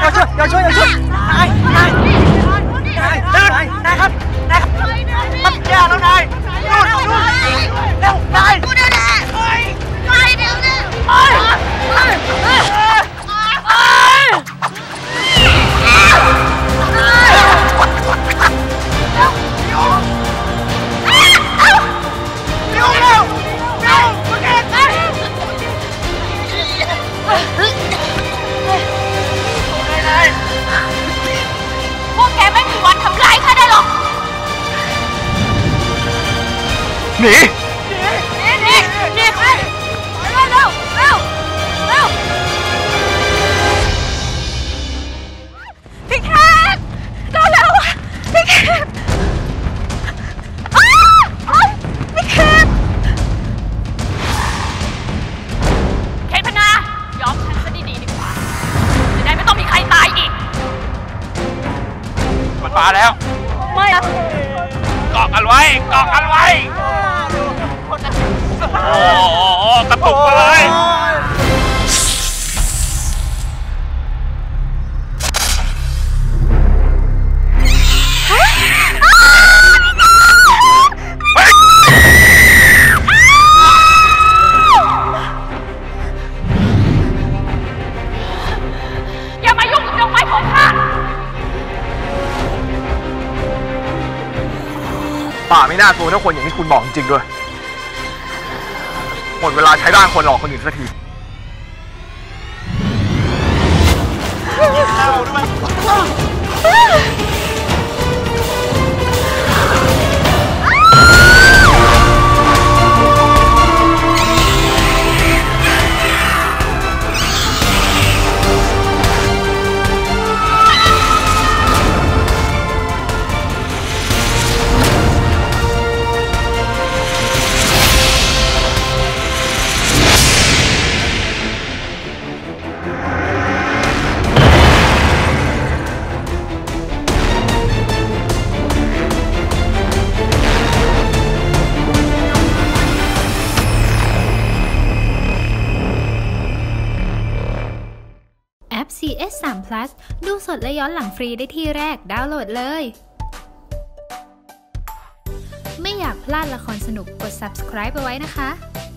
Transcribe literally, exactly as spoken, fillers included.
อย่าช่วยอย่าช่วยอย่าช่วยนายนายนายตื่นนายครับนายครับมันแย่แล้วนายนู่นนู่นเร็วนายกูเดี๋ยวนี้ไปเดี๋ยวนี้ไปไปไปพวกแกไม่มีวันทำร้ายข้าได้หรอกหนีหนีหนีหนีไปเร็วเร็วเร็วเร็วพี่แขกเร็วเร็วพี่แขกพี่แขกเขตพนายอมฉันซะดีๆดีกว่าจะได้ไม่ต้องมีใครตายอีกมันมาแล้วไม่เกาะกันไว้เกาะกันไว้โอ้โหกระตุกมาเลยอย่ามายุ่งกับดอกไม้ของข้าป่าไม่น่ากลัวถ้าคนอย่างที่คุณบอกจริงๆด้วยหมดเวลาใช้ร่างคนหลอกคนอื่นสักทีซี เอส ทรี พลัส ดูสดและย้อนหลังฟรีได้ที่แรกดาวน์โหลดเลย ไม่อยากพลาดละครสนุกกด ซับสไครบ์ เอาไว้นะคะ